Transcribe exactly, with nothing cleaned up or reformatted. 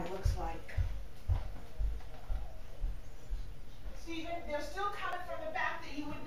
looks like. Stephen, they're still coming from the back that you would